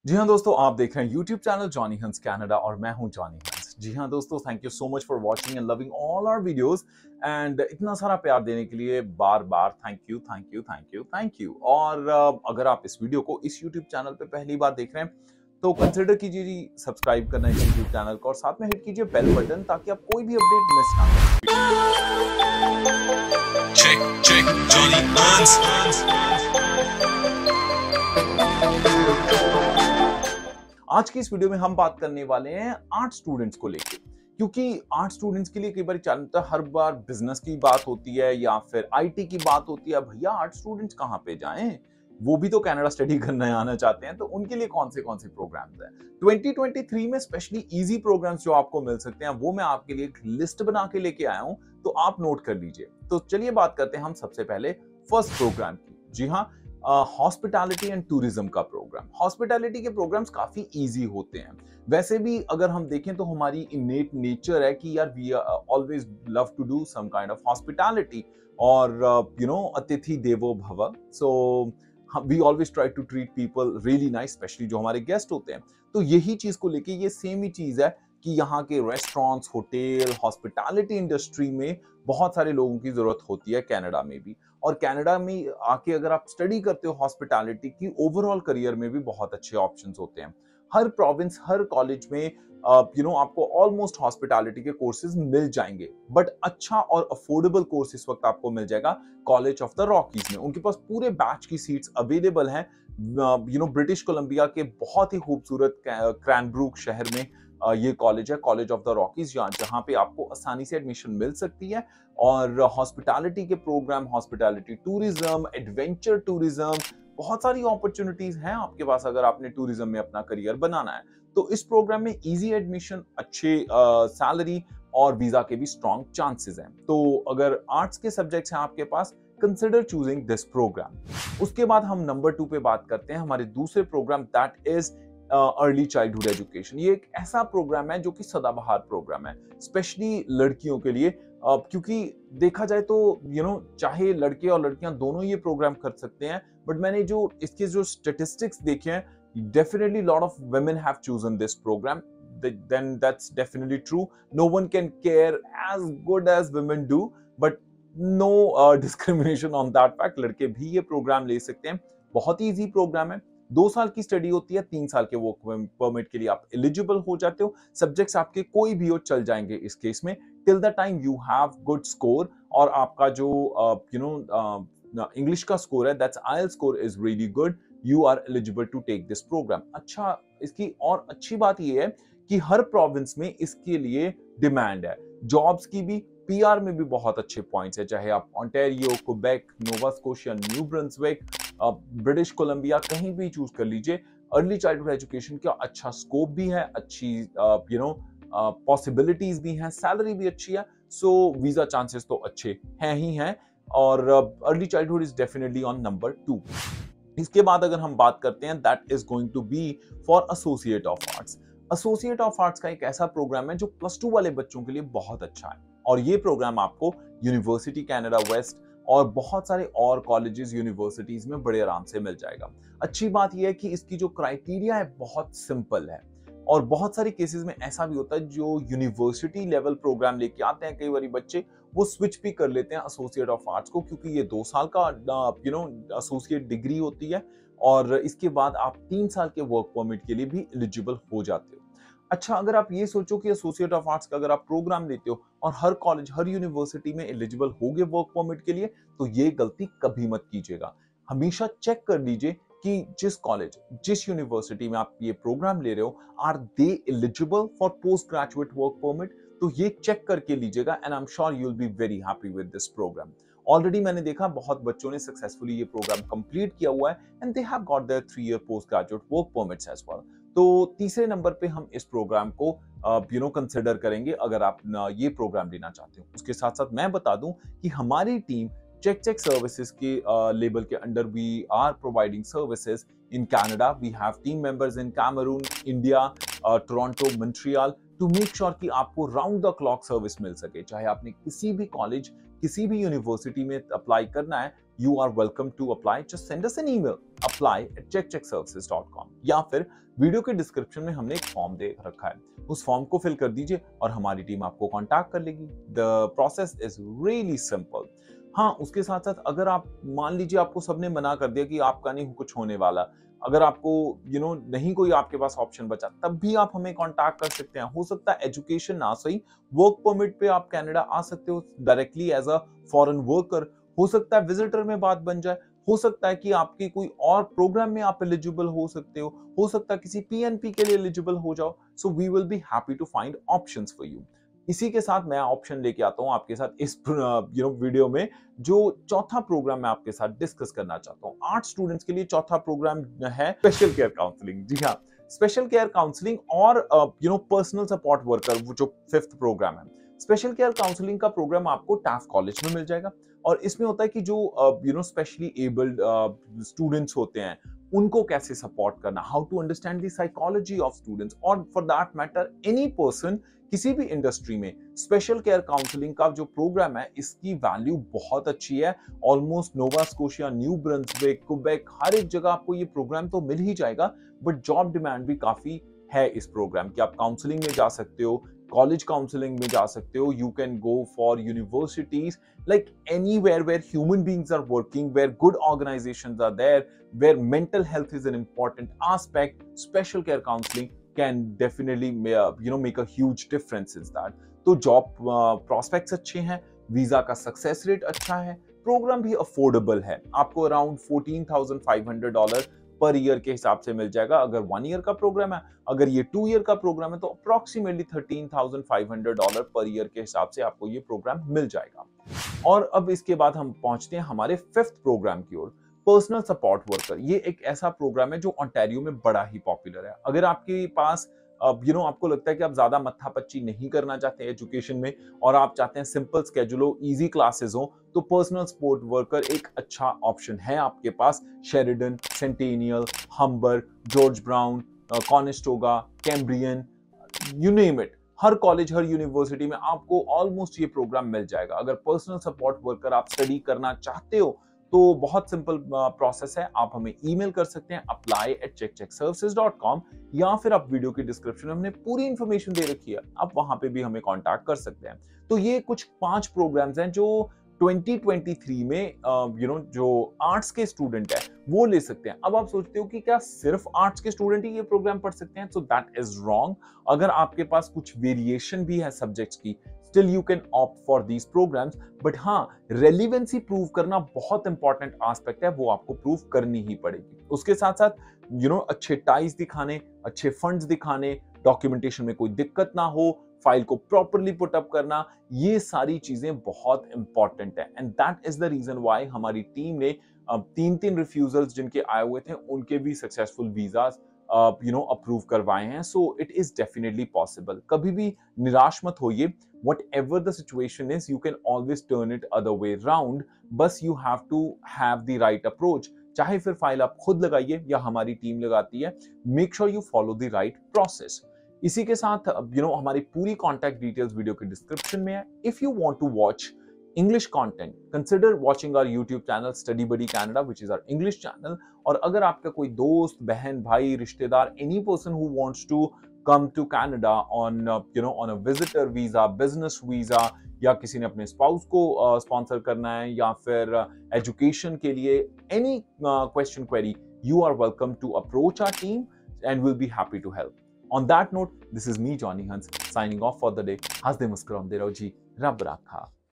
जी हाँ दोस्तों, आप देख रहे हैं YouTube channel Johnny Hans Canada और मैं हूं जॉनी हंस। जी हाँ दोस्तों, thank you so much for watching and loving all our videos and इतना सारा प्यार देने के लिए बार बार thank you thank you thank you thank you. और अगर आप इस वीडियो को इस यूट्यूब चैनल पे पहली बार देख रहे हैं तो कंसिडर कीजिए जी सब्सक्राइब करना इस यूट्यूब चैनल को और साथ में हिट कीजिए बेल बटन ताकि आप कोई भी अपडेट मिस ना करें। Check, Johnny Hans. आज की इस वीडियो में हम बात करने वाले हैं आर्ट स्टूडेंट्स को लेकर, क्योंकि आर्ट स्टूडेंट्स के लिए कई बार चलता है, हर बार बिजनेस की बात होती है या फिर आईटी की बात होती है। भैया आर्ट स्टूडेंट्स कहाँ पे जाएं, वो भी तो कनाडा स्टडी करने आना चाहते हैं, तो उनके लिए कौन से प्रोग्राम्स हैं 2023 में स्पेशली इजी प्रोग्राम्स जो आपको मिल सकते हैं, वो मैं आपके लिए एक लिस्ट बना के लेके आया हूं, तो आप नोट कर लीजिए। तो चलिए बात करते हैं हम सबसे पहले फर्स्ट प्रोग्राम की। जी हाँ, हॉस्पिटैलिटी एंड टूरिज्म का प्रोग्राम। हॉस्पिटैलिटी के प्रोग्राम्स काफी इजी होते हैं। वैसे भी अगर हम देखें तो हमारी इनेट नेचर है कि यार we always love to do some kind of hospitality और अतिथि देवो भव। So we always try to treat people really nice, specially जो हमारे गेस्ट होते हैं। तो यही चीज को लेके ये सेम ही चीज है कि यहाँ के रेस्टोरेंट्स, होटल, हॉस्पिटैलिटी इंडस्ट्री में बहुत सारे लोगों की जरूरत होती है कनाडा में भी। और कनाडा में आके अगर आप स्टडी करते हो हॉस्पिटैलिटी की, ओवरऑल करियर में भी बहुत अच्छे ऑप्शंस होते हैं। हर प्रोविंस, हर कॉलेज में आपको ऑलमोस्ट हॉस्पिटैलिटी के कोर्सेज मिल जाएंगे, बट अच्छा और अफोर्डेबल कोर्स इस वक्त आपको मिल जाएगा कॉलेज ऑफ द रॉकीज में। उनके पास पूरे बैच की सीट्स अवेलेबल हैं। ब्रिटिश कोलंबिया के बहुत ही खूबसूरत क्रैनब्रूक शहर में ये कॉलेज है, कॉलेज ऑफ द रॉकीज, जहां पे आपको आसानी से एडमिशन मिल सकती है। और हॉस्पिटैलिटी के program, hospitality tourism, adventure tourism, बहुत सारी अपॉर्चुनिटीज हैं आपके पास अगर आपने टूरिज्म में अपना करियर बनाना है। तो इस प्रोग्राम में इजी एडमिशन, अच्छे सैलरी और वीजा के भी स्ट्रॉन्ग चांसेस हैं। तो अगर आर्ट्स के सब्जेक्ट्स हैं आपके पास, कंसिडर चूजिंग दिस प्रोग्राम। उसके बाद हम नंबर 2 पे बात करते हैं, हमारे दूसरे program, that is early childhood education. ये एक ऐसा प्रोग्राम है जो कि सदाबहार प्रोग्राम है, स्पेशली लड़कियों के लिए। क्योंकि देखा जाए तो चाहे लड़के और लड़कियां दोनों ये प्रोग्राम कर सकते हैं, बट मैंने जो इसके स्टेटिस्टिक्स देखे हैं, definitely lot of women have chosen this program. then that's definitely true. No one can care as good as women do, but no discrimination on that fact. लड़के भी ये प्रोग्राम ले सकते हैं। बहुत ही इजी प्रोग्राम है, 2 साल की स्टडी होती है, 3 साल के वर्क परमिट के लिए आप एलिजिबल हो जाते हो। सब्जेक्ट्स आपके कोई भी हो चल जाएंगे इस केस में, till the time you have good score. और आपका जो इंग्लिश का स्कोर है, that's IELTS score is really good, you are eligible to take this program. अच्छा, इसकी और अच्छी बात ये है कि हर प्रोविंस में इसके लिए डिमांड है। जॉब्स की भी, पीआर में भी बहुत अच्छे पॉइंट्स है, चाहे आप Ontario, Quebec, Nova Scotia, New Brunswick, British Columbia, कहीं भी चूज कर लीजिए। अर्ली चाइल्डहुड एजुकेशन का अच्छा स्कोप भी है, अच्छी पॉसिबिलिटीज भी हैं, सैलरी भी अच्छी है। सो वीजा चांसेस तो अच्छे हैं ही हैं। और early childhood is definitely on number 2। इसके बाद अगर हम बात करते हैं, that is going to be for associate of arts. Associate of arts का एक ऐसा प्रोग्राम है जो +2 वाले बच्चों के लिए बहुत अच्छा है। और ये प्रोग्राम आपको यूनिवर्सिटी कनाडा वेस्ट और बहुत सारे और कॉलेजेस, यूनिवर्सिटीज में बड़े आराम से मिल जाएगा। अच्छी बात यह है कि इसकी जो क्राइटेरिया है बहुत सिंपल है। और बहुत सारे केसेस में ऐसा भी होता है जो यूनिवर्सिटी लेवल प्रोग्राम लेके आते हैं, कई बार बच्चे वो स्विच भी कर लेते हैं एसोसिएट ऑफ आर्ट्स को, क्योंकि ये 2 साल का एसोसिएट डिग्री होती है और इसके बाद आप 3 साल के वर्क परमिट के लिए भी एलिजिबल हो जाते हो। अच्छा, अगर आप ये सोचो कि एसोसिएट ऑफ आर्ट्स का अगर आप प्रोग्राम लेते हो और हर कॉलेज, हर यूनिवर्सिटी में एलिजिबल होगे वर्क परमिट के लिए, तो ये गलती कभी मत कीजिएगा। हमेशा चेक कर लीजिए कि जिस कॉलेज, जिस यूनिवर्सिटी में आप ये प्रोग्राम ले रहे हो, are they eligible for post graduate work permit. तो ये चेक करके लीजिएगा and I am sure you will be very happy with this program. Already मैंने देखा बहुत बच्चों ने सक्सेसफुली ये प्रोग्राम कंप्लीट किया हुआ है and they have got their 3 year post graduate work permits as well. तो तीसरे नंबर पे हम इस प्रोग्राम को कंसिडर करेंगे अगर आप ये प्रोग्राम लेना चाहते हो। उसके साथ साथ मैं बता दूं कि हमारी टीम चेक सर्विसेज के लेबल के under we are providing services in Canada. We have team members in Cameroon, India, Toronto, Montreal, to make sure कि आपको राउंड द क्लॉक सर्विस मिल सके। चाहे आपने किसी भी कॉलेज, किसी भी यूनिवर्सिटी में अप्लाई करना है, you are welcome to apply. Just send us an email, apply@checkcheckservices.com, या फिर वीडियो के डिस्क्रिप्शन में हमने एक फॉर्म दे रखा है, उस फॉर्म को फिल कर दीजिए और हमारी टीम आपको कांटेक्ट कर लेगी। The process is really simple. हाँ, उसके साथ साथ अगर आप मान लीजिए आपको सबने मना कर दिया कि आपका नहीं कुछ होने वाला, अगर आपको नहीं कोई आपके पास ऑप्शन बचा, तब भी आप हमें कांटेक्ट कर सकते हैं। हो सकता है एजुकेशन ना सही, वर्क परमिट पे आप कनाडा आ सकते हो directly as a foreign worker. हो सकता है विजिटर में बात बन जाए, हो सकता है कि आपकी कोई और प्रोग्राम में आप एलिजिबल हो सकते हो सकता है किसी पीएनपी के लिए एलिजिबल हो जाओ। So we will be happy to find options for you. इसी के साथ मैं ऑप्शन लेके आता हूं आपके साथ इस वीडियो में, जो चौथा प्रोग्राम मैं आपके साथ डिस्कस करना चाहता हूं। 8 स्टूडेंट्स के लिए चौथा प्रोग्राम है स्पेशल केयर काउंसलिंग। जी हाँ, स्पेशल केयर काउंसलिंग और पर्सनल सपोर्ट वर्कर, वो जो 5th प्रोग्राम है। स्पेशल केयर काउंसलिंग का प्रोग्राम आपको टाफ कॉलेज में मिल जाएगा और इसमें होता है कि जो स्पेशली एबल्ड स्टूडेंट्स होते हैं उनको कैसे सपोर्ट करना, how to understand the psychology of students, और for that matter any person किसी भी इंडस्ट्री में। स्पेशल केयर काउंसलिंग का जो प्रोग्राम है इसकी वैल्यू बहुत अच्छी है। Almost Nova Scotia, New Brunswick, Quebec, हर एक जगह आपको ये प्रोग्राम तो मिल ही जाएगा, बट जॉब डिमांड भी काफी है इस प्रोग्राम की। आप काउंसलिंग में जा सकते हो, कॉलेज काउंसलिंग में जा सकते हो, you can go for universities, like anywhere where human beings are working, where good organizations are there, where mental health is an important aspect. Special care counseling can definitely make a huge difference in that. तो job prospects अच्छे हैं, visa का success rate अच्छा है, programme भी affordable है, आपको around $14,500 per year के हिसाब से मिल जाएगा अगर 1 ईयर का प्रोग्राम है। अगर ये 2 ईयर का प्रोग्राम है तो अप्रोक्सीमेटली $13,500 पर ईयर के हिसाब से आपको ये प्रोग्राम मिल जाएगा। और अब इसके बाद हम पहुंचते हैं हमारे 5th प्रोग्राम की ओर, पर्सनल सपोर्ट वर्कर। ये एक ऐसा प्रोग्राम है जो ओंटारियो में बड़ा ही पॉपुलर है। अगर आपके पास आपको लगता है कि आप ज्यादा मत्थापच्ची नहीं करना चाहते एजुकेशन में और आप चाहते हैं सिंपल स्केड्यूल हो, इजी क्लासेस हो, तो पर्सनल सपोर्ट वर्कर एक अच्छा ऑप्शन है आपके पास। Sheridan, Centennial, Humber, George Brown, Conestoga, Cambrian, you name it, हर कॉलेज, हर यूनिवर्सिटी में आपको ऑलमोस्ट ये प्रोग्राम मिल जाएगा। अगर पर्सनल सपोर्ट वर्कर आप स्टडी करना चाहते हो तो बहुत सिंपल प्रोसेस है, आप हमें ईमेल कर सकते हैं apply@checkcheckservices.com, या फिर आप वीडियो की डिस्क्रिप्शन में हमने पूरी इंफॉर्मेशन दे रखी है, आप वहां पे भी हमें कांटेक्ट कर सकते हैं। तो ये कुछ 5 प्रोग्राम्स हैं जो 2023 में जो आर्ट्स के स्टूडेंट है वो ले सकते हैं। अब आप सोचते हो कि क्या सिर्फ आर्ट्स के स्टूडेंट ही ये प्रोग्राम पढ़ सकते हैं? So that is wrong. अगर आपके पास कुछ वेरिएशन भी है सब्जेक्ट्स की, still you can opt for these programs, but हाँ, रेलिवेंसी प्रूव करना बहुत इंपॉर्टेंट एस्पेक्ट है, वो आपको प्रूव करनी ही पड़ेगी। उसके साथ साथ अच्छे टाइज दिखाने, अच्छे फंड्स दिखाने, डॉक्यूमेंटेशन में कोई दिक्कत ना हो, फाइल को प्रॉपरली पुट अप करना, ये सारी चीजें बहुत इंपॉर्टेंट है। And that is the reason why हमारी टीम ने 3 रिफ्यूजल्स जिनके आए हुए थे उनके भी सक्सेसफुल वीजास अप्रूव करवाए हैं। So it is definitely possible. कभी भी निराश मत होइए, whatever the situation is, you can always turn it other way round. बस you have to have the right approach. चाहे फिर फाइल आप खुद लगाइए या हमारी टीम लगाती है, make sure you follow the right process. इसी के साथ हमारी पूरी कॉन्टैक्ट डिटेल्स वीडियो के डिस्क्रिप्शन में है। If you want to watch English content, consider watching our YouTube channel Study Buddy Canada, which is our English channel. और अगर आपका कोई दोस्त, बहन, भाई, रिश्तेदार, any person who wants to come to Canada on on a visitor visa, business visa, या किसी ने अपने स्पाउस को स्पॉन्सर करना है या फिर एजुकेशन के लिए any question query, you are welcome to approach our team and we'll be happy to help. On that note, this is me, Johnny Hans, signing off for the day. हंसदे मुस्कुराते रहो जी, रब राखा।